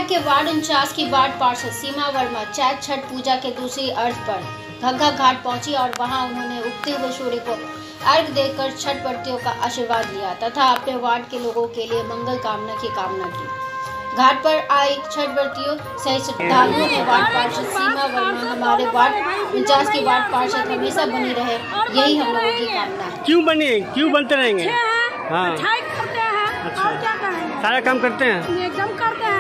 के वार्ड 49 की वार्ड पार्षद सीमा वर्मा चैत छठ पूजा के दूसरी अर्घ पर घग्घा घाट पहुंची और वहां उन्होंने उगते हुए सूर्य को अर्घ देकर छठ व्रतियों का आशीर्वाद लिया तथा अपने वार्ड के लोगों के लिए मंगल कामना की। घाट पर आई छठ व्रतियों सहित श्रद्धालुओं ने वार्ड पार्षद सीमा वर्मा हमारे वार्ड 49 की वार्ड पार्षद हमेशा बनी रहे, यही हम लोगों की कामना है। क्यों बनते रहेंगे? हाँ, करते हैं। अच्छा। और क्या करेंगे? सारा काम करते हैं, एकदम करते हैं।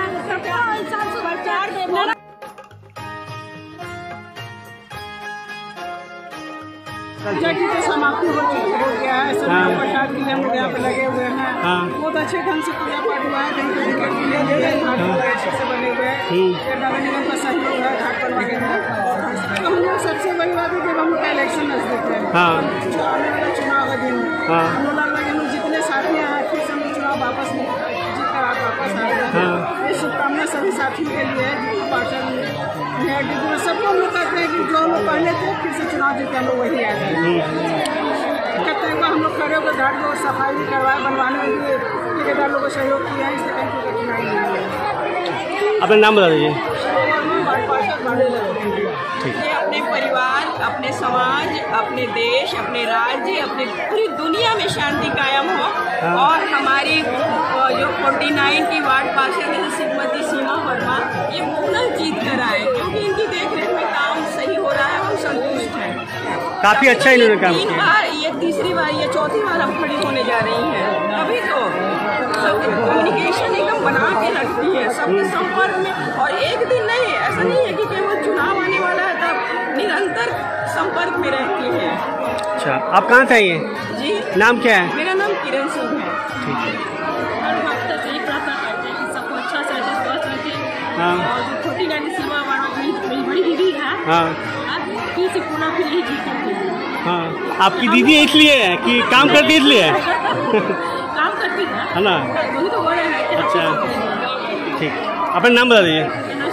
जैसे तो समाप्ति हो गया है, सब प्रसाद के लिए हम लोग यहाँ पे लगे हुए हैं। बहुत अच्छे ढंग से पूजा पाठ हुआ है, कहीं कोई दिक्कत नहीं है, घाट बड़े अच्छे से बने हुए हैं। नगर निगम का सहयोग है घाट बनवाने में। तो हम लोग सबसे बड़ी बात है कि हम लोग का इलेक्शन नजदीक है, आने वाला चुनाव का दिन है। हम लोग जितने साथी हैं फिर से हम लोग चुनाव वापस जीत कर आप वापस आ रहे हैं। ये शुभकामना सभी साथियों के लिए जितने पार्षद में सबको हम लोग कहते हैं कि जो लोग पहले थे फिर से चुनाव जीते हम लोग वही आ जाए। कहते हैं हम लोग खड़े होकर घाट को सफाई भी करवाए, बनवाने में भी ठेकेदार लोगों को सहयोग किया है, इससे कहीं कोई कठिनाई नहीं है। अपना नाम बता दीजिए। ये अपने परिवार, अपने समाज, अपने देश, अपने राज्य, अपने पूरी दुनिया में शांति कायम हो और हमारी जो 49 की वार्ड पार्षद है श्रीमती सीमा वर्मा ये पुनः जीत कर आए, क्योंकि इनकी देखरेख में काम सही हो रहा है, हम संतुष्ट हैं। काफी अच्छा इन्होंने काम किया। 3 बार, ये तीसरी बार, ये चौथी बार हम खड़ी होने जा रही हैं। अभी तो सबकी कम्युनिकेशन एकदम बना के रखती है, सबके संपर्क में। और एक दिन नहीं, ऐसा नहीं है कि केवल चुनाव आने वाला है तब निरंतर संपर्क में रहती है। अच्छा, आप कहाँ से आई हैं? जी, नाम क्या है? मेरा नाम किरण सिंह है। ठीक है। सबको अच्छा से स्वस्थ रखे। हाँ। और जो 49 सीमा वर्मा मेरी बड़ी दीदी है, फिर से पुनः फिर यही जीतेंगे। हाँ, आपकी दीदी इसलिए है कि काम करती है इसलिए काम करती है ना? वही तो हो रहा है। अच्छा, ठीक। अपना नाम बता दीजिए।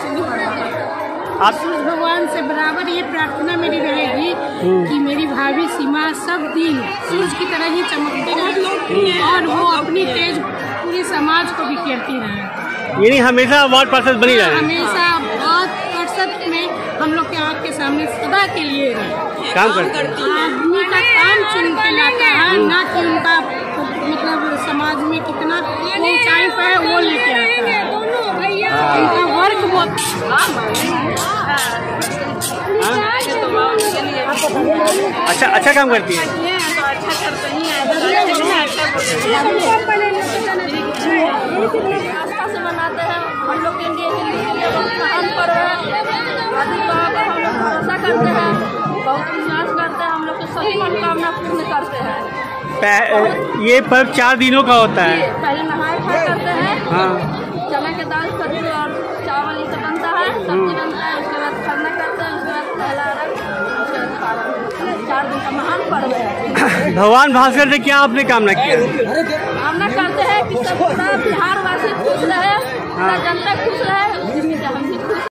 आप भगवान से बराबर ये प्रार्थना मेरी रहेगी कि मेरी भाभी सीमा सब दिन सूरज की तरह ही चमकती रहे और वो अपनी तेज पूरे समाज को बिखेरती रहे। यानी हमेशा वार्ड पार्षद बनी रहे, हमेशा वार्ड पार्षद में हम लोग के आँख के सामने सदा के लिए काम करती है। आदमी का काम चुन के लाता है, ना कि उनका मतलब समाज में कितना ऊंचाई पर है वो लेके आता है। उनका वर्क बहुत अच्छा काम करती है। आस्था से मनाते हैं हम लोग के लिए, बहुत महान पर्व है। हम लोग भरोसा करते हैं, बहुत विश्वास करते हैं, हम लोग की सभी मनोकामना पूर्ण करते हैं। ये पर्व 4 दिनों का होता है। पहले नहाए खाए करते हैं, चना के दाल सब्जी और चावल ये सब बनता है, सब्जी बनता है, उसके बाद खरना करते हैं, उसके बाद पहला अर्घ, उसके बाद पारण। 4 दिन का महान पर्व है। भगवान भास्कर से क्या आपने कामना किया? कामना करते हैं कि सब पूरा बिहार वासी खुश रहे, पूरा जनता खुश रहे,